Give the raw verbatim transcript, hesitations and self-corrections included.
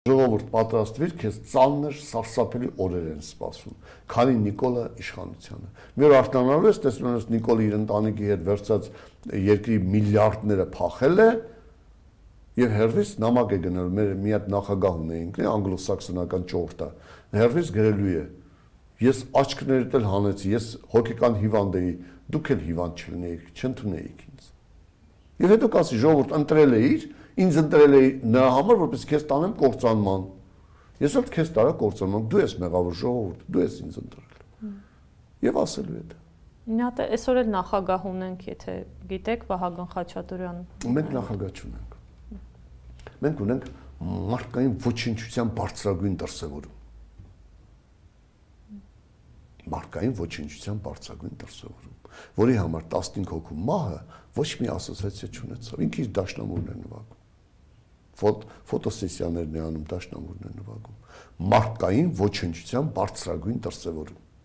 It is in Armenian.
Ժողովուրդ պատրաստվիր, քեզ ծանր, սարսափելի օրեր են սպասում, քանի Նիկոլը իշխանությանը։ Մի օր արթնանալու ես, տեսնում ես Նիկոլը իր ընտանիքի հետ վերցած երկրի միլիարդները փախել է եւ հերվից նամակ է գնել, մեր մի հատ նախագահ ունեինք, անգլոսաքսոնական ճորտը, հերվից գրելու է. Ես աչքներիդ էլ հանեցի, ես հոգեկան հիվանդ էի, դուք էլ հիվանդ չլինեիք, չընդունեիք ինձ։ Եվ հետո կասի ժողովուրդ ընտրել էիր, ինձ ընտրել էի նրա համար, որպես քեզ տանեմ կործանման։ Ես էլ քեզ տարա կործանման, դու ես մեղավոր ժողովուրդ, դու ես ինձ ընտրել։ Եվ ասելու է դա։ Մի հատ այսօր էլ նախագահ ունենք, եթե գիտեք, Վահագն Խաչատուրյան։ Մենք նախագահ չունենք։ Մենք ունենք մարդկային ոչնչության բարձրագույն դրսևորում։ Մարդկային ոչնչության բարձրագույն դրսևորում, որի համար տասնհինգ հոգու մահը ոչ մի ասոցիացիա չունեցավ, ինքը իր դաշնամուրն է նվագում, ֆոտոսեսիաներն է անում, դաշնամուրն է նվագում, մարդկային ոչնչության բարձրագույն դրսևորում։